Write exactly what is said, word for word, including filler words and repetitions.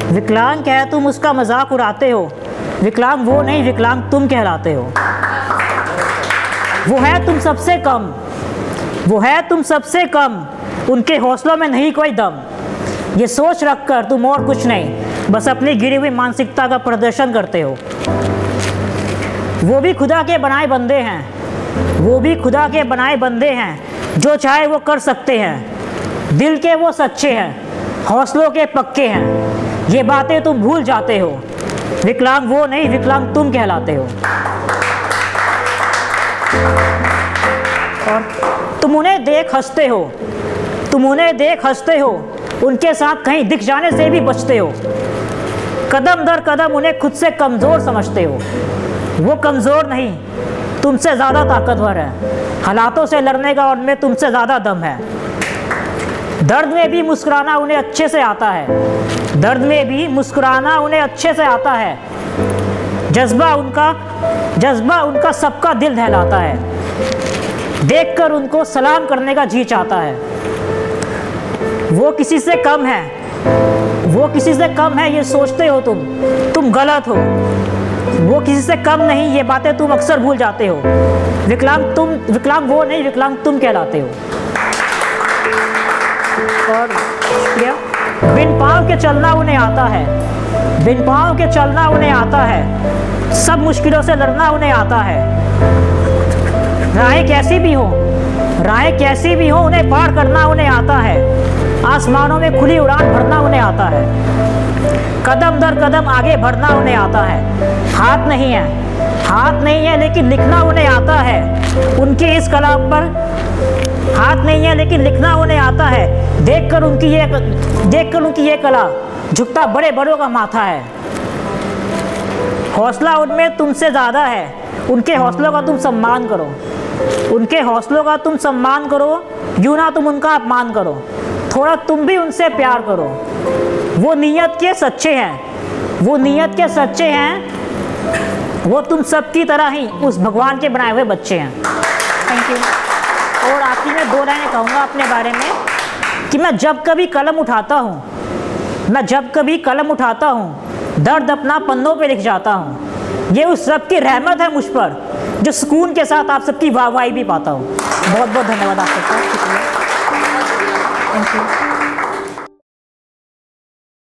विकलांग है तुम उसका मजाक उड़ाते हो, विकलांग वो नहीं विकलांग तुम कहलाते हो। वो है तुम सबसे कम, वो है तुम सबसे कम, उनके हौसलों में नहीं कोई दम। ये सोच रखकर तुम और कुछ नहीं, बस अपनी गिरी हुई मानसिकता का प्रदर्शन करते हो। वो भी खुदा के बनाए बंदे हैं, वो भी खुदा के बनाए बंदे हैं, जो चाहे वो कर सकते हैं। दिल के वो सच्चे हैं, हौसलों के पक्के हैं, ये बातें तुम भूल जाते हो। विकलांग वो नहीं विकलांग तुम कहलाते हो। और तुम उन्हें देख हंसते हो, तुम उन्हें देख हंसते हो, उनके साथ कहीं दिख जाने से भी बचते हो। कदम दर कदम उन्हें खुद से कमज़ोर समझते हो। वो कमज़ोर नहीं, तुमसे ज़्यादा ताकतवर है, हालातों से लड़ने का उनमें तुमसे ज़्यादा दम है। दर्द में भी मुस्कुराना उन्हें अच्छे से आता है, दर्द में भी मुस्कुराना उन्हें अच्छे से आता है। जज्बा उनका जज्बा उनका सबका दिल दहलाता है, देखकर उनको सलाम करने का जी चाहता है। वो किसी से कम है, वो किसी से कम है ये सोचते हो तुम, तुम गलत हो। वो किसी से कम नहीं, ये बातें तुम अक्सर भूल जाते हो। विकलांग तुम विकलांग वो नहीं विकलांग तुम कहलाते हो। और क्या बिन पाँव के चलना उन्हें आता है, बिन पाँव के चलना उन्हें आता है, सब मुश्किलों से लड़ना उन्हें आता है। राहें कैसी भी हो, राहें कैसी भी हो, उन्हें पार करना उन्हें आता है। आसमानों में खुली उड़ान भरना उन्हें आता है, कदम दर कदम आगे बढ़ना उन्हें आता है। हाथ नहीं है, हाथ नहीं है लेकिन लिखना उन्हें आता है। उनकी इस कला पर हाथ नहीं है लेकिन लिखना उन्हें आता है। देखकर उनकी ये देखकर उनकी ये कला झुकता बड़े बड़ों का माथा है। हौसला उनमें तुमसे ज़्यादा है, उनके हौसलों का तुम सम्मान करो, उनके हौसलों का तुम सम्मान करो, यूँ ना तुम उनका अपमान करो। थोड़ा तुम भी उनसे प्यार करो। वो नीयत के सच्चे हैं, वो नीयत के सच्चे हैं, वो तुम सबकी तरह ही उस भगवान के बनाए हुए बच्चे हैं। Thank you. और आखिर में दो लाइनें कहूँगा अपने बारे में कि मैं जब कभी कलम उठाता हूँ, मैं जब कभी कलम उठाता हूँ, दर्द अपना पन्नों पे लिख जाता हूँ। ये उस रब की रहमत है मुझ पर, जो सुकून के साथ आप सबकी वाहवाही भी पाता हूँ। बहुत बहुत धन्यवाद आप सबका। Thank you.